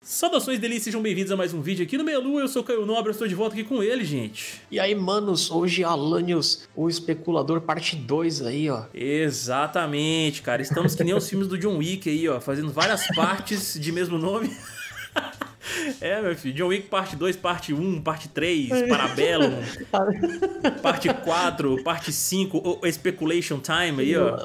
Saudações delícias, sejam bem-vindos a mais um vídeo aqui no Melu. Eu sou o Caio Nobre, eu estou de volta aqui com ele, gente. E aí, manos, hoje Alanios, o especulador parte 2 aí, ó. Exatamente, cara. Estamos que nem os filmes do John Wick aí, ó, fazendo várias partes de mesmo nome. É, meu filho, John Wick parte 2, parte 1, parte 3, Parabellum, parte 4, parte 5, o Speculation Time aí, ó.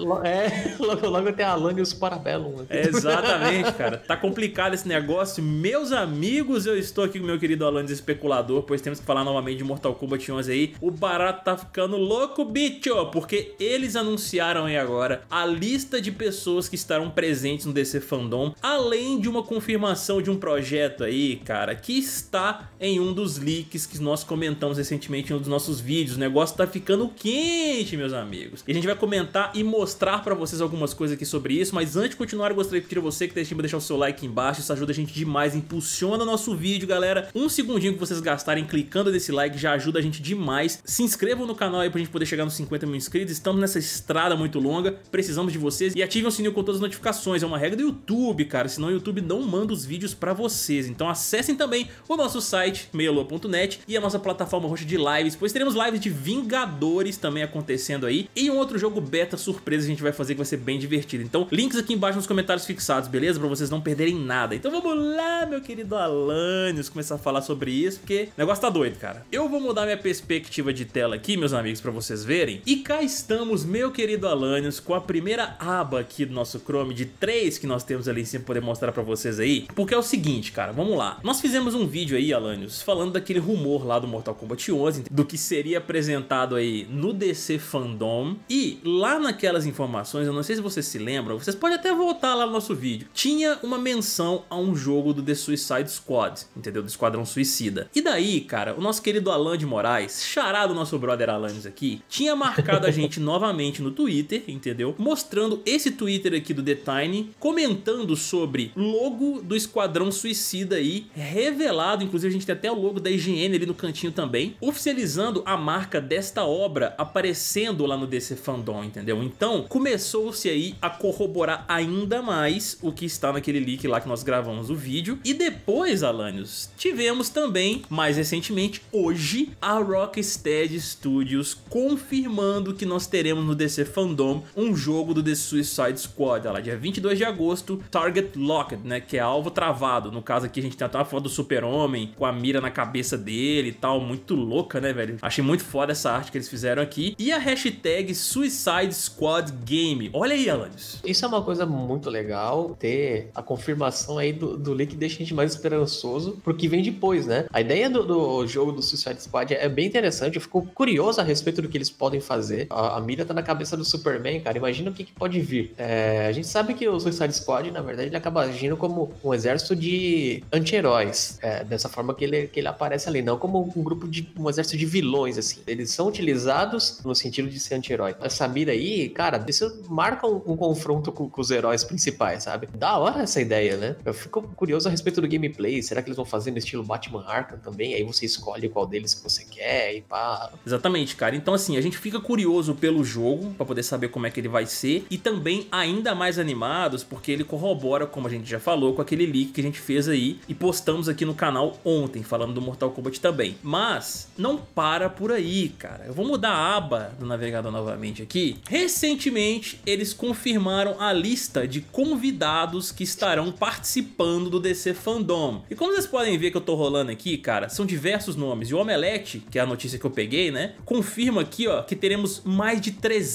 Logo tem Alanios Parabellum. É, exatamente, cara. Tá complicado esse negócio. Meus amigos, eu estou aqui com o meu querido Alanios Especulador, pois temos que falar novamente de Mortal Kombat 11 aí. O barato tá ficando louco, bicho, porque eles anunciaram aí agora a lista de pessoas que estarão presentes no DC Fandom, além de uma confirmação de um projeto aí, cara, que está em um dos leaks que nós comentamos recentemente em um dos nossos vídeos. O negócio tá ficando quente, meus amigos. E a gente vai comentar e mostrar pra vocês algumas coisas aqui sobre isso, mas antes de continuar, eu gostaria de pedir a você que tá assistindo, deixar o seu like embaixo. Isso ajuda a gente demais, impulsiona o nosso vídeo, galera. Um segundinho que vocês gastarem clicando nesse like já ajuda a gente demais. Se inscrevam no canal aí pra gente poder chegar nos 50 mil inscritos. Estamos nessa estrada muito longa, precisamos de vocês. E ativem o sininho com todas as notificações, é uma regra do YouTube, cara, senão o YouTube não manda os vídeos pra vocês. Então acessem também o nosso site, meialua.net, e a nossa plataforma roxa de lives, pois teremos lives de Vingadores também acontecendo aí, e um outro jogo beta surpresa a gente vai fazer que vai ser bem divertido. Então, links aqui embaixo nos comentários fixados, beleza? Pra vocês não perderem nada. Então vamos lá, meu querido Alanios, começar a falar sobre isso, porque o negócio tá doido, cara. Eu vou mudar minha perspectiva de tela aqui, meus amigos, pra vocês verem. E cá estamos, meu querido Alanios, com a primeira aba aqui do nosso Chrome, de 3 que nós temos ali em cima, poder mostrar pra vocês aí. Porque é o seguinte, cara, vamos lá. Nós fizemos um vídeo aí, Alanios, falando daquele rumor lá do Mortal Kombat 11, do que seria apresentado aí no DC Fandom. E lá naquelas informações, eu não sei se vocês se lembram, vocês podem até voltar lá no nosso vídeo, tinha uma menção a um jogo do The Suicide Squad, entendeu? Do Esquadrão Suicida. E daí, cara, o nosso querido Alan de Moraes, charado nosso brother Alanios aqui, tinha marcado a gente novamente no Twitter, entendeu? Mostrando esse Twitter aqui do The Tiny, comentando sobre logo do Esquadrão Suicida aí, revelado, inclusive a gente tem até o logo da IGN ali no cantinho também, oficializando a marca desta obra aparecendo lá no DC Fandom, entendeu? Então começou-se aí a corroborar ainda mais o que está naquele leak lá que nós gravamos o vídeo. E depois, Alanios, tivemos também, mais recentemente, hoje, a Rocksteady Studios confirmando que nós teremos no DC Fandom um jogo do The Suicide Squad, lá, dia 22 de agosto, Target Locked, né, que é alvo travado. No caso aqui a gente tem até uma foto do Super-Homem com a mira na cabeça dele e tal, muito louca, né, velho? Achei muito foda essa arte que eles fizeram aqui. E a hashtag Suicide Squad Game. Olha aí, Alanios. Isso é uma coisa muito legal, ter a confirmação aí do leak deixa a gente mais esperançoso pro que vem depois, né? A ideia do jogo do Suicide Squad é bem interessante, eu fico curioso a respeito do que eles podem fazer. A mira tá na cabeça do Superman, cara, imagina o que pode vir. A gente sabe que o Suicide Squad, na verdade, ele acaba agindo como um exército de anti-heróis, dessa forma que ele aparece ali, não como um exército de vilões, assim. Eles são utilizados no sentido de ser anti-herói. Essa mira aí, cara, isso marca um confronto com os heróis principais, sabe? Da hora essa ideia, né? Eu fico curioso a respeito do gameplay, será que eles vão fazer no estilo Batman Arkham também? Aí você escolhe qual deles que você quer e pá. Exatamente, cara. Então assim, a gente fica curioso pelo jogo, pra poder saber como é que ele vai ser, e também ainda mais animados, porque ele corrobora, como a gente já falou, com aquele leak que a gente fez aí e postamos aqui no canal ontem, falando do Mortal Kombat também. Mas não para por aí, cara. Eu vou mudar a aba do navegador novamente aqui. Recentemente, eles confirmaram a lista de convidados que estarão participando do DC Fandom. E como vocês podem ver que eu tô rolando aqui, cara, são diversos nomes. E o Omelete, que é a notícia que eu peguei, né, confirma aqui, ó, que teremos mais de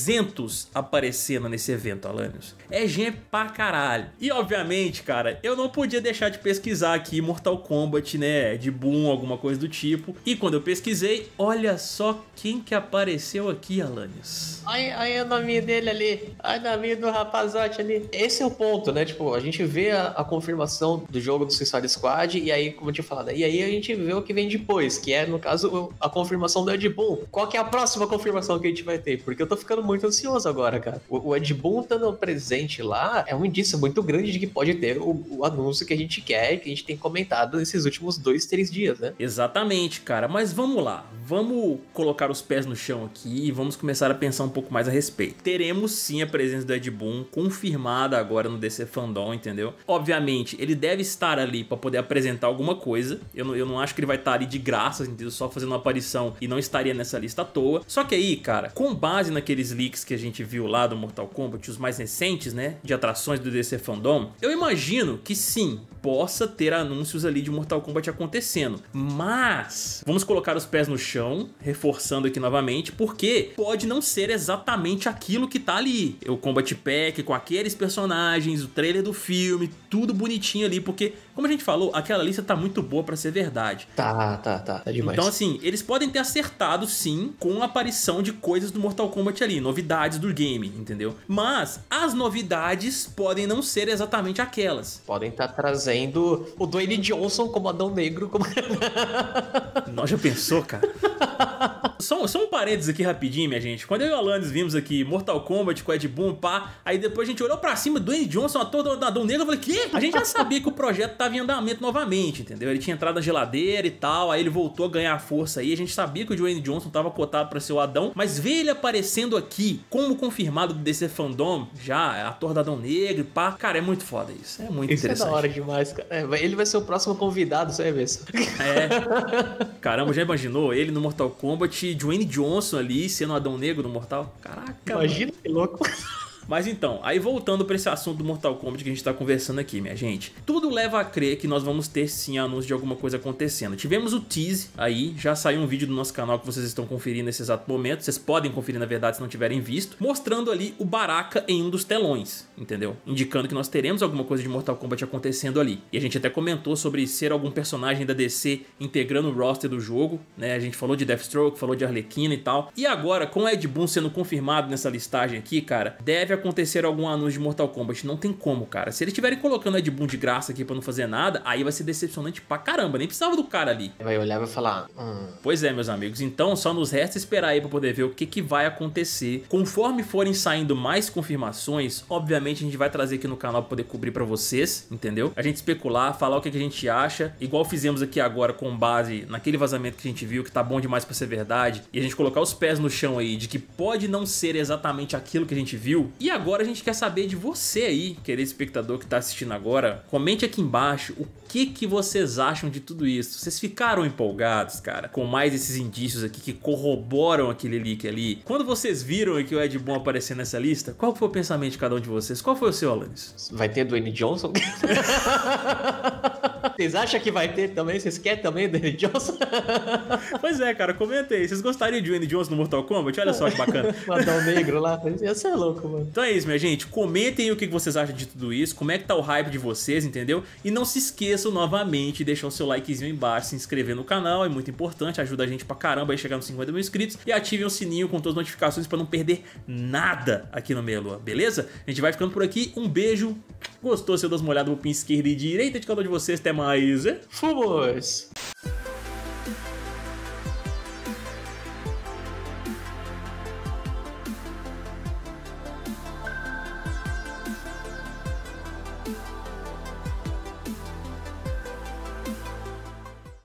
300 aparecendo nesse evento, Alanios. É gente pra caralho. E obviamente, cara, eu não podia deixar de pesquisar aqui Mortal Kombat, né, de Boom, alguma coisa do tipo. E quando eu pesquisei, olha só quem que apareceu aqui, Alanios. Aí o nome dele ali, aí o nome do rapazote ali. Esse é o ponto, né? Tipo, a gente vê a confirmação do jogo do Suicide Squad e aí, como eu tinha falado, e aí a gente vê o que vem depois, que é, no caso, a confirmação do Ed Boon. Qual que é a próxima confirmação que a gente vai ter? Porque eu tô ficando muito ansioso agora, cara. O Ed Boon estando presente lá é um indício muito grande de que pode ter o anúncio que a gente quer e que a gente tem que comentado nesses últimos 2, 3 dias, né? Exatamente, cara. Mas vamos lá. Vamos colocar os pés no chão aqui e vamos começar a pensar um pouco mais a respeito. Teremos sim a presença do Ed Boon confirmada agora no DC Fandom, entendeu? Obviamente, ele deve estar ali pra poder apresentar alguma coisa. Eu não acho que ele vai estar ali de graça, entendeu? Só fazendo uma aparição e não estaria nessa lista à toa. Só que aí, cara, com base naqueles leaks que a gente viu lá do Mortal Kombat, os mais recentes, né, de atrações do DC Fandom, eu imagino que sim, possa ter anúncios ali de Mortal Kombat acontecendo. Mas vamos colocar os pés no chão, reforçando aqui novamente, porque pode não ser exatamente aquilo que tá ali. O Combat Pack com aqueles personagens, o trailer do filme, tudo bonitinho ali, porque, como a gente falou, aquela lista tá muito boa pra ser verdade. Tá demais. Então assim, eles podem ter acertado sim com a aparição de coisas do Mortal Kombat ali, novidades do game, entendeu? Mas as novidades podem não ser exatamente aquelas. Podem estar trazendo o Dwayne Johnson como Adão Negro. Nós já pensou, cara? Só um parênteses aqui rapidinho, minha gente. Quando eu e o Alanis vimos aqui Mortal Kombat com Ed Boon, pá, aí depois a gente olhou pra cima, Dwayne Johnson, ator do Adão Negro, eu falei, quê? A gente já sabia que o projeto tava em andamento novamente, entendeu? Ele tinha entrado na geladeira e tal, aí ele voltou a ganhar força aí, a gente sabia que o Dwayne Johnson tava cotado pra ser o Adão, mas ver ele aparecendo aqui como confirmado do DC Fandom, já, ator do Adão Negro, pá, cara, é muito foda isso, é muito interessante. Isso é da hora demais, cara. Ele vai ser o próximo convidado, você vai ver isso. Caramba, já imaginou ele no Mortal Kombat, Dwayne Johnson ali sendo o Adão Negro no Mortal? Caraca, imagina, que louco. Mas então, aí voltando para esse assunto do Mortal Kombat que a gente tá conversando aqui, minha gente. Tudo leva a crer que nós vamos ter sim anúncio de alguma coisa acontecendo. Tivemos o tease aí, já saiu um vídeo do nosso canal que vocês estão conferindo nesse exato momento. Vocês podem conferir na verdade se não tiverem visto. Mostrando ali o Baraka em um dos telões, entendeu? Indicando que nós teremos alguma coisa de Mortal Kombat acontecendo ali. E a gente até comentou sobre ser algum personagem da DC integrando o roster do jogo, né? A gente falou de Deathstroke, falou de Arlequina e tal. E agora, com o Ed Boon sendo confirmado nessa listagem aqui, cara, deve acontecer algum anúncio de Mortal Kombat. Não tem como, cara. Se eles estiverem colocando Ed Boon de graça aqui pra não fazer nada, aí vai ser decepcionante pra caramba. Nem precisava do cara ali. Vai olhar e vai falar... Pois é, meus amigos. Então só nos resta esperar aí pra poder ver o que vai acontecer. Conforme forem saindo mais confirmações, obviamente a gente vai trazer aqui no canal pra poder cobrir pra vocês, entendeu? A gente especular, falar o que a gente acha, igual fizemos aqui agora com base naquele vazamento que a gente viu, que tá bom demais pra ser verdade, e a gente colocar os pés no chão aí, de que pode não ser exatamente aquilo que a gente viu. E agora a gente quer saber de você aí, querido espectador que tá assistindo agora. Comente aqui embaixo o que vocês acham de tudo isso. Vocês ficaram empolgados, cara, com mais esses indícios aqui que corroboram aquele leak ali? Quando vocês viram aqui o Ed Boon aparecer nessa lista, qual foi o pensamento de cada um de vocês? Qual foi o seu, Alanis? Vai ter Dwayne Johnson? Vocês acham que vai ter também? Vocês querem também Dwayne Johnson? Pois é, cara, comenta aí. Vocês gostariam de Dwayne Johnson no Mortal Kombat? Olha só que bacana. O Adão Negro lá. Isso é louco, mano. Então é isso, minha gente. Comentem o que vocês acham de tudo isso. Como é que tá o hype de vocês, entendeu? E não se esqueçam novamente de deixar o seu likezinho aí embaixo, se inscrever no canal. É muito importante. Ajuda a gente pra caramba a chegar nos 50 mil inscritos. E ativem o sininho com todas as notificações pra não perder nada aqui no Meia Lua, beleza? A gente vai ficando por aqui. Um beijo. Gostou? Se eu dou uma olhada no pin esquerda e direita de cada um de vocês. Até mais. Fomos!